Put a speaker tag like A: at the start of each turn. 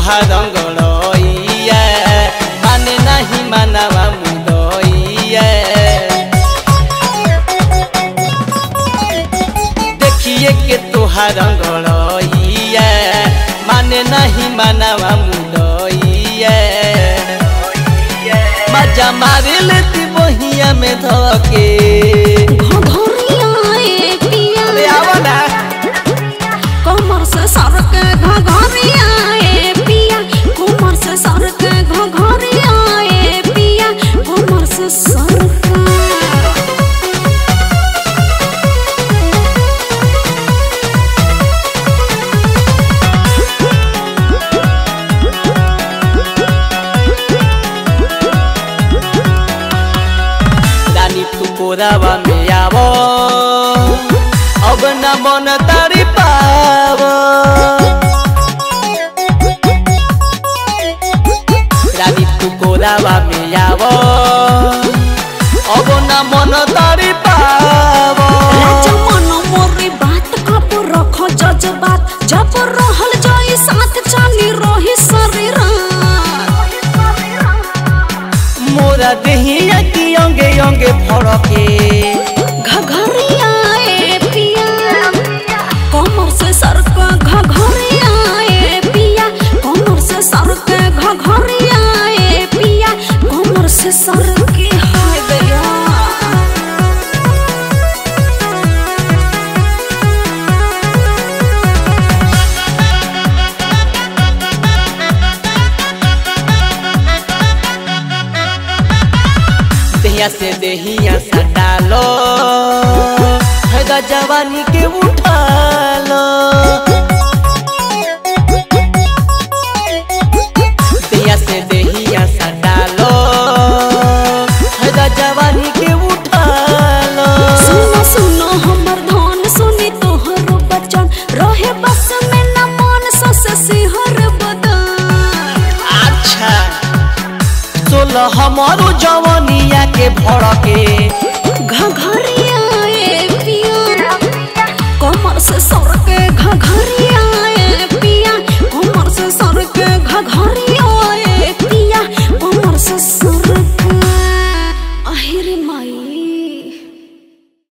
A: तोहार रंगड़इया माने नहीं मानवा मुदइया देखिए के तोहार रंगड़इया माने नहीं मानवा मुदइया मजा मारे लेती बहिया में धके
B: कमर से सर के घघरिया पिया कमर से सर के घघरिया पिया कमर से सर
A: रानी तू कोरावा में आवो अब न मन तारी पाव रानी तू कोरावा में आवो अब न मन तारी पाव
B: मन मोरी बात कब रखो जज्बात जब रहल जाई साथ चाली रही शरीर
A: मोरा देहिया की अंगे अंगे फड़के
B: घघरिया पिया कमर से सर के घघरिया पिया कमर से सर के घघरिया पिया कमर से सर के हाय गया
A: देहिया से देहिया सटालो है जवानी के उठालो